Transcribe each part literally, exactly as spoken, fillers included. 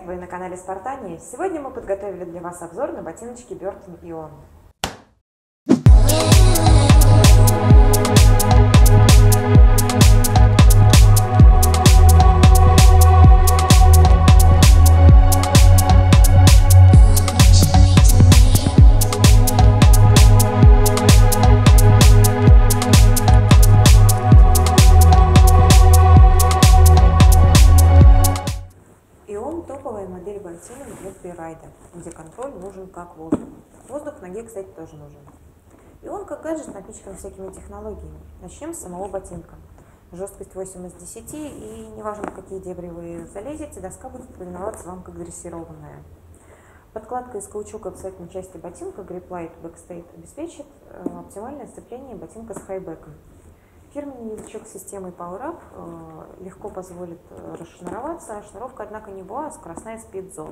Вы на канале Спартания. Сегодня мы подготовили для вас обзор на ботиночки Burton Ion. Ion – топовая модель ботинок для фрирайда, где контроль нужен как воздух. Воздух в ноге, кстати, тоже нужен. Ion как гаджет напичкан всякими технологиями. Начнем с самого ботинка. Жесткость восемь из десяти, и неважно, в какие дебри вы залезете, доска будет повиноваться вам как дрессированная. Подкладка из каучука в цветной части ботинка Grip Light Backstate обеспечит оптимальное сцепление ботинка с хайбеком. Фирменный язычок системы PowerUp э, легко позволит э, расшнуроваться, а шнуровка, однако, не боа, а скоростная спид-зон.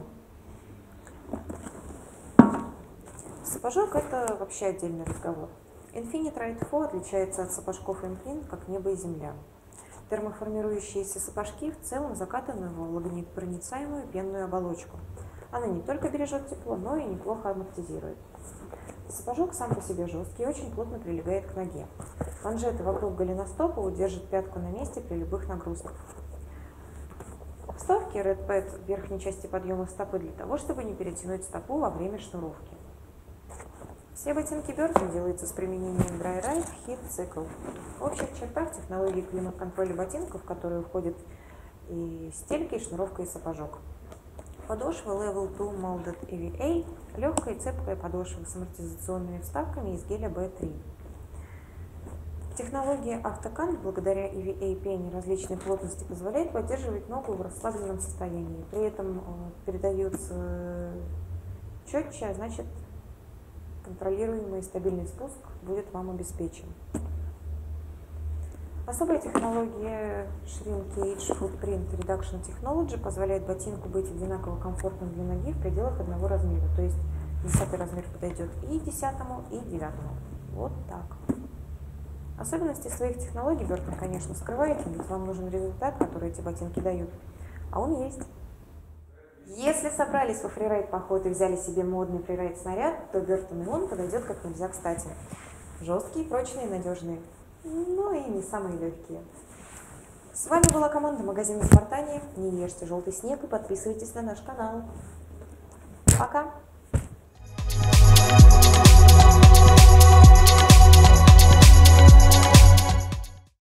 Сапожок – это вообще отдельный разговор. Infinite Ride четыре отличается от сапожков Imprint как небо и земля. Термоформирующиеся сапожки в целом закатаны в влагонепроницаемую пенную оболочку. Она не только бережет тепло, но и неплохо амортизирует. Сапожок сам по себе жесткий и очень плотно прилегает к ноге. Манжеты вокруг голеностопа удержат пятку на месте при любых нагрузках. Вставки Red Pad в верхней части подъема стопы для того, чтобы не перетянуть стопу во время шнуровки. Все ботинки Burton делаются с применением Dry Ride Heat Cycle. В общих чертах технологии климат-контроля ботинков, в которые входят и стельки, и шнуровка, и сапожок. Подошва Level два Molded и ви эй – легкая и цепкая подошва с амортизационными вставками из геля би три. Технология AutoCant благодаря и ви эй пене различной плотности позволяет поддерживать ногу в расслабленном состоянии. При этом передается четче, а значит контролируемый и стабильный спуск будет вам обеспечен. Особая технология Shrink Cage Footprint Reduction Technology позволяет ботинку быть одинаково комфортным для ноги в пределах одного размера. То есть десятый размер подойдет и десятому, и девятому. Вот так. Особенности своих технологий Burton, конечно, скрываете, ведь вам нужен результат, который эти ботинки дают. А он есть. Если собрались во фрирайд поход и взяли себе модный фрирайд снаряд, то Burton Ion подойдет как нельзя кстати. Жесткие, прочные, надежные. Но и не самые легкие. С вами была команда магазина Спартания. Не ешьте желтый снег и подписывайтесь на наш канал. Пока!